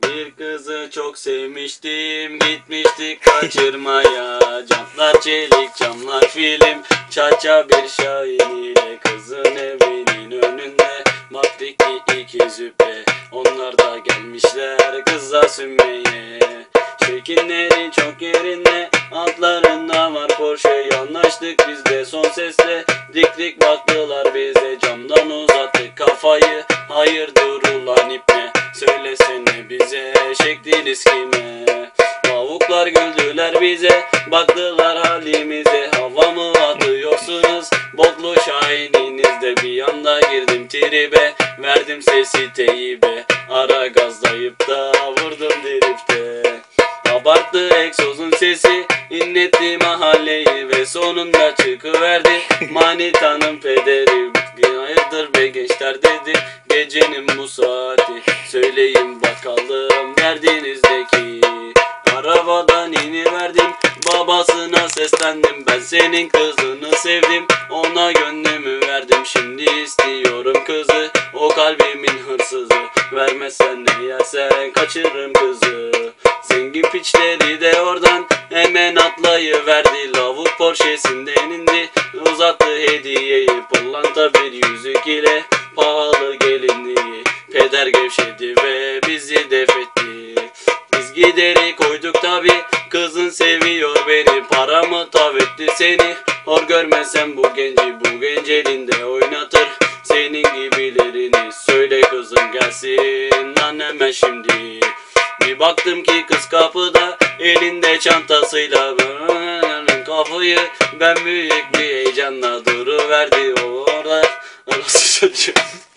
Bir kızı çok sevmiştim, gitmiştik kaçırmaya. Camlar çelik, camlar film, çaça bir şahin ile kızın evinin önünde. Baktık ki iki züppe, onlar da gelmişler kıza sünmeye. Şekinleri çok yerinde, altlarında var Porsche. Anlaştık biz de son sesle, dik baktılar bize. Camdan uzattık kafayı, hayırdır ulan ipne, söylesene bize çektiniz kime? Lavuklar güldüler bize, baktılar halimize. Hava mı atıyorsunuz boklu şahininizde? Bir anda girdim tribe, verdim sesi teybe. Ara gazlayıp da vurdum drifte. Abarttı egzozun sesi, inletti mahalleyi ve sonunda çıkıverdi manitanın pederi. Hayırdır be gençler dedi gecenin bu saati, söyleyin bakalım derdinizdeki. Arabadan iniverdim, babasına seslendim. Ben senin kızını sevdim, ona gönlümü verdim. Şimdi istiyorum kızı, o kalbimin hırsızı. Vermezsen ne yersen kaçırırım kızı. Zengin piçleri de oradan hemen atlayıverdi. Lavuk Porsche'sinden indi, uzattı hediyeyi. Pırlanta bir yüzük ile pahalı gelinliği. Peder gevşedi ve bizi defetti. Biz gideri koyduk tabi, kızın seviyor beni. Paramı tav etti seni, hor görmesen bu genci. Bu genç elinde oynatır senin gibilerini. Söyle kızım gelsin lan hemen şimdi. Bir baktım ki kız kapıda, elinde çantasıyla. Kafayı ben büyük bir heyecanla duruverdi orada. Nasıl çocuğum?